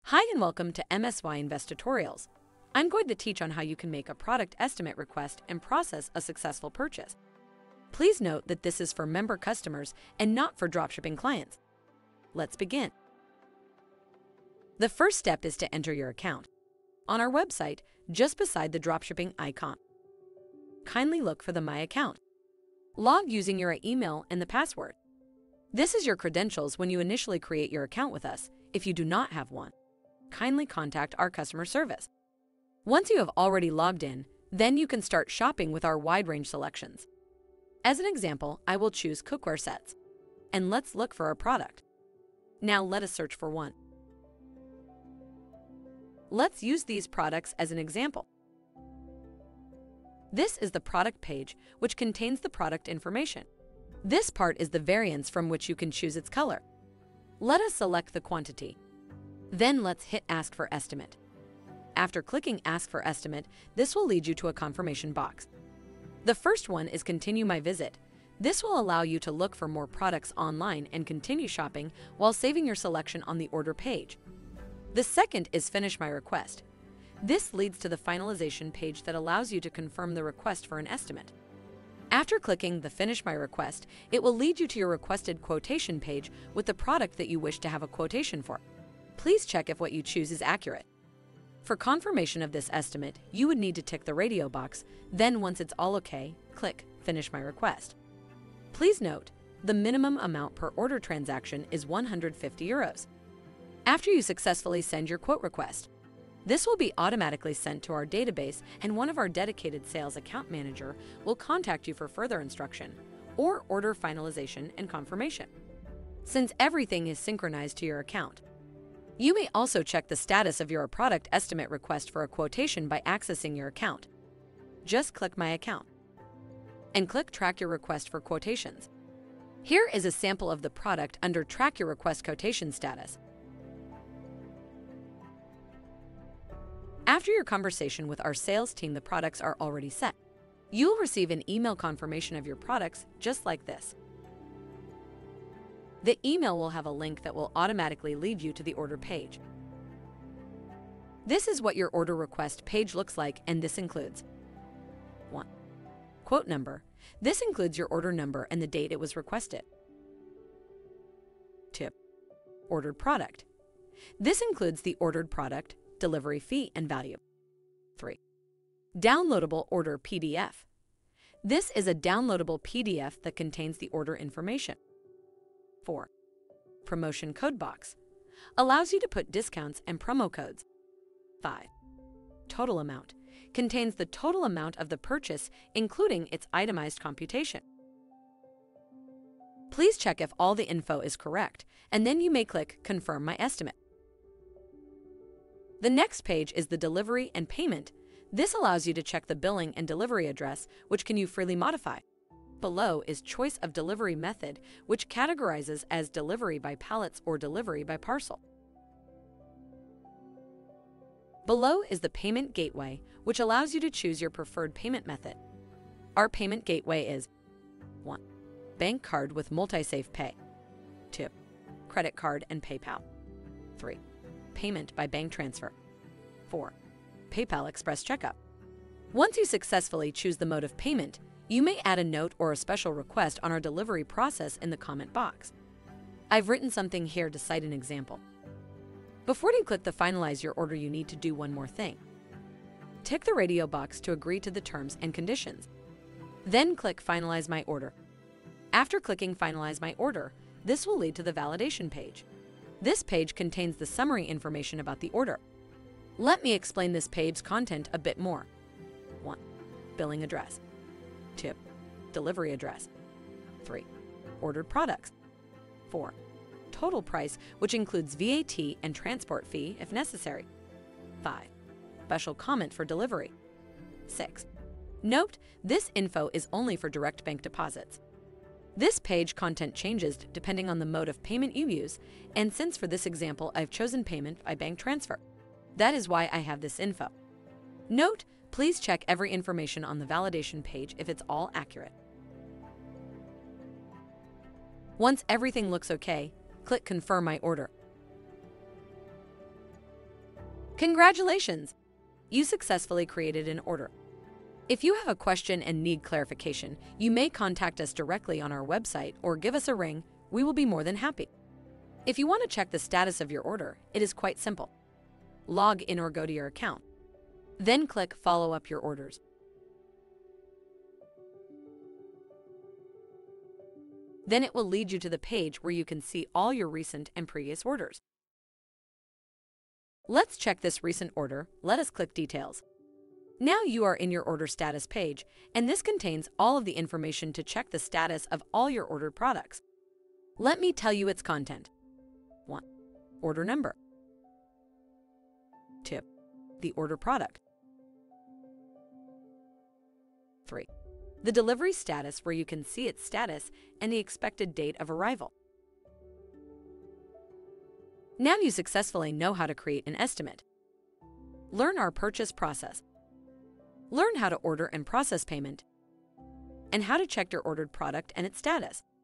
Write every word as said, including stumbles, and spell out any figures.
Hi and welcome to M S Y Investutorials. I'm going to teach on how you can make a product estimate request and process a successful purchase. Please note that this is for member customers and not for dropshipping clients. Let's begin. The first step is to enter your account. On our website, just beside the dropshipping icon, kindly look for the My Account. Log using your email and the password. This is your credentials when you initially create your account with us. If you do not have one, kindly contact our customer service. Once you have already logged in, then you can start shopping with our wide range selections. As an example, I will choose cookware sets. And let's look for our product. Now let us search for one. Let's use these products as an example. This is the product page, which contains the product information. This part is the variance from which you can choose its color. Let us select the quantity. Then let's hit Ask for Estimate. After clicking Ask for Estimate, this will lead you to a confirmation box. The first one is Continue My Visit. This will allow you to look for more products online and continue shopping while saving your selection on the order page. The second is Finish My Request. This leads to the finalization page that allows you to confirm the request for an estimate. After clicking the Finish My Request, it will lead you to your requested quotation page with the product that you wish to have a quotation for. Please check if what you choose is accurate. For confirmation of this estimate, you would need to tick the radio box, then once it's all okay, click Finish My Request. Please note, the minimum amount per order transaction is one hundred fifty euros. After you successfully send your quote request, this will be automatically sent to our database and one of our dedicated sales account manager will contact you for further instruction or order finalization and confirmation. Since everything is synchronized to your account, you may also check the status of your product estimate request for a quotation by accessing your account. Just click My Account and click Track Your Request for Quotations. Here is a sample of the product under Track Your Request Quotation Status. After your conversation with our sales team, the products are already set. You'll receive an email confirmation of your products just like this. The email will have a link that will automatically lead you to the order page. This is what your order request page looks like, and this includes one. Quote number. This includes your order number and the date it was requested. two. Ordered product. This includes the ordered product, delivery fee, and value. three. Downloadable order P D F. This is a downloadable P D F that contains the order information. four. Promotion code box. Allows you to put discounts and promo codes. five. Total amount. Contains the total amount of the purchase, including its itemized computation. Please check if all the info is correct, and then you may click Confirm My Estimate. The next page is the delivery and payment. This allows you to check the billing and delivery address, which can you freely modify. Below is choice of delivery method, which categorizes as delivery by pallets or delivery by parcel. Below is the payment gateway, which allows you to choose your preferred payment method. Our payment gateway is one. Bank card with Multisave Pay. two. Credit card and PayPal. three. Payment by bank transfer. four. PayPal Express Checkup. Once you successfully choose the mode of payment, you may add a note or a special request on our delivery process in the comment box. I've written something here to cite an example. Before you click the Finalize Your Order, you need to do one more thing. Tick the radio box to agree to the terms and conditions. Then click Finalize My Order. After clicking Finalize My Order, this will lead to the validation page. This page contains the summary information about the order. Let me explain this page's content a bit more. one. Billing address. two. Delivery address. three. Ordered products. four. Total price, which includes V A T and transport fee if necessary. five. Special comment for delivery. six. Note, this info is only for direct bank deposits. This page content changes depending on the mode of payment you use, and since for this example I've chosen payment by bank transfer, that is why I have this info. Note, please check every information on the validation page if it's all accurate. Once everything looks okay, click Confirm My Order. Congratulations! You successfully created an order. If you have a question and need clarification, you may contact us directly on our website or give us a ring. We will be more than happy. If you want to check the status of your order, it is quite simple. Log in or go to your account. Then click Follow Up Your Orders. Then it will lead you to the page where you can see all your recent and previous orders. Let's check this recent order. Let us click Details. Now you are in your order status page, and this contains all of the information to check the status of all your ordered products. Let me tell you its content. one. Order number. two. The order product. three. The delivery status, where you can see its status and the expected date of arrival. Now you successfully know how to create an estimate. Learn our purchase process. Learn how to order and process payment, and how to check your ordered product and its status.